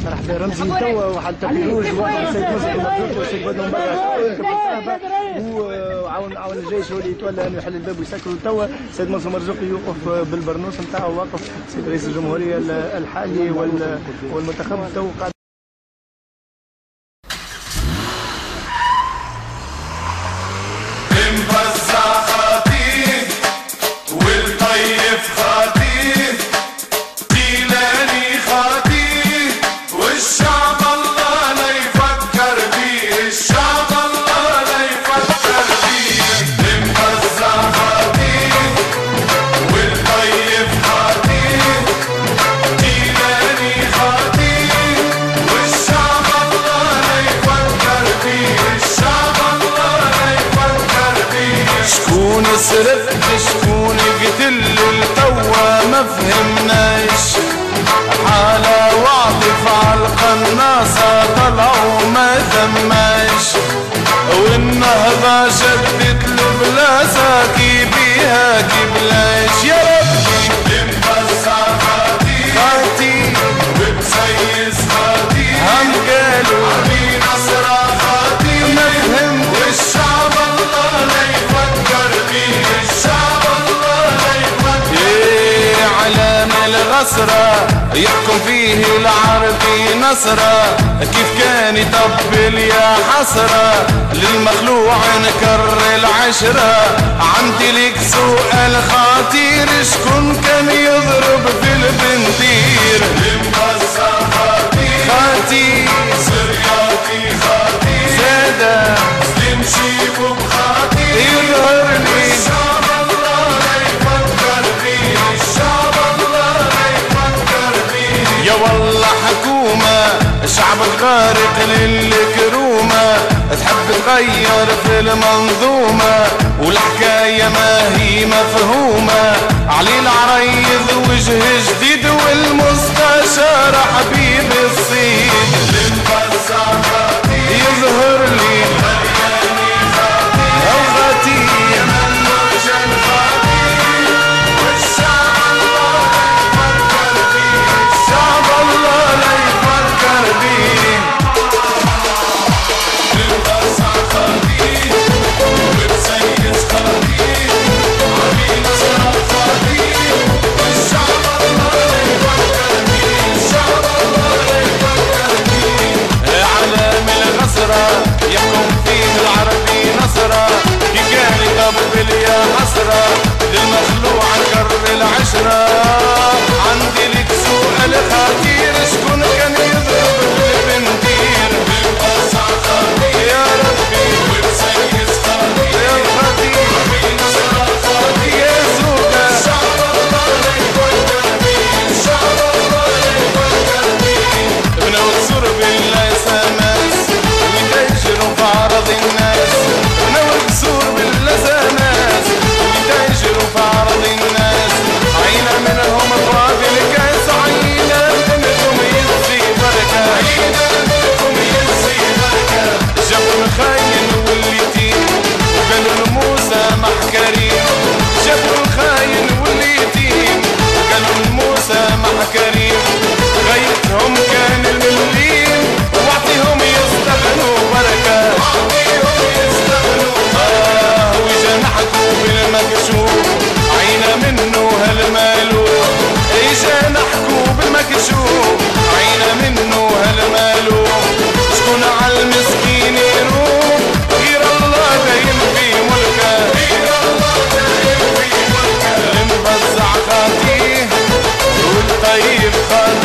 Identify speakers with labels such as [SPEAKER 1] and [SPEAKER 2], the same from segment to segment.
[SPEAKER 1] مرحبا رمزي توا وحتى بيروج وسيد مصر المبروك وسيد بدر وعاون الجيش هو اللي يتولى انه يحل الباب ويسكروا توا. سيد منصور مرزوقي يوقف بالبرنوس نتاعو، واقف سيد رئيس الجمهوريه الحالي والمنتخب تو قاعد
[SPEAKER 2] سرقت شكون قتل التوا ما فهمناش، حالة وعطف على القناصة طلعوا ما ثماش، والنهضة شدت البلاسة كي بيها كي بلاش. يا ربي مبزع خاتي وبسيس خاتي هم قالوا عمي نصرة خاتي ما فهمت والشعب الله لا يفكر فيه، الشعب الله لا يفكر. علام الغسرة يحكم فيه العربي نصرة، كيف كان يطبل يا حسرة للمخلوع نكر العشرة. عندي لك سؤال خطير، شكون كان يضرب في البندير؟ المبزع خاتي سرياتي خاتي زادة سليم شيبو بخاتي يظهرني الشعب الله لا يفكر فيه، الشعب الله لا يفكر فيه. يا والله حكومة شعبك غارق للكرومة، تحب تغير في المنظومة والحكاية ما هي مفهومة. علي العريض وجه جديد والمستشار حبيب الصيد. المبزع خاتي يظهر لي ملياني خاتي أو خاتي منوجا خاتي، والشعب الله لا يفكر فيه، الشعب الله لا يفكر فيه. المبزع خاتي وبسيس خاتي عمي نصرة خاتي، والشعب الله لا يفكر فيه، الشعب الله لا يفكر فيه. علام الغسرة يحكم فيه العربي نصرة، كي كان يطبل يا حسرة للمخلوع نكر العشرة. عندي لك سؤال خطير، شكون كان يضرب البندير؟ المبزع خاتي يا ربي وبسيس خاتي يا خاتي عمي نصرة خاتي يا زوجة. الشعب الله لا يفكر فيه، الشعب الله لا يفكر فيه. بنو الزور بالله سماس ويتاجروا في عرض الناس، بنو الزور بالله سماس ويتاجروا في عرض الناس. عينا منهم طواب الكاس، عينا منكم يزي بركة، عينا منكم يزي بركة. جابوا الخاين واليتيم وقالوا لموسى مع كريم، جابوا الخاين واليتيم وقالوا لموسى مع كريم. غايتهم كان المليم واعطيهم يستغنوا بركة، واعطيهم يستغنوا بركة. وجنحكوا بالمكشوف عينا منه هالمالوف، جنحكوا بالمكشوف عينا منه هالمالوف. شكون عالمسكين يروح غير الله دايم في ملكه، غير الله دايم في ملكه. المبزع خاتيه والطيب خاتيه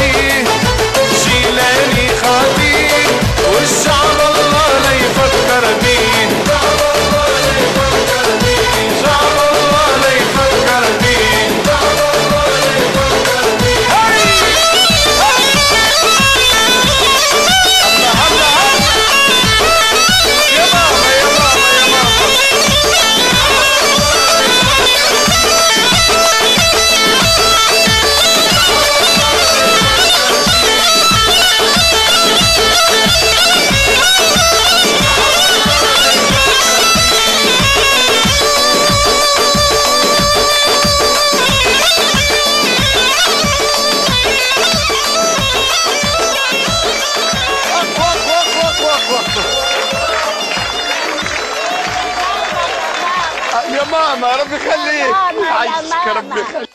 [SPEAKER 3] ماما ربي يخليك.
[SPEAKER 4] ماما، يا
[SPEAKER 3] عايشك
[SPEAKER 4] ماما.
[SPEAKER 3] ربي يخليك.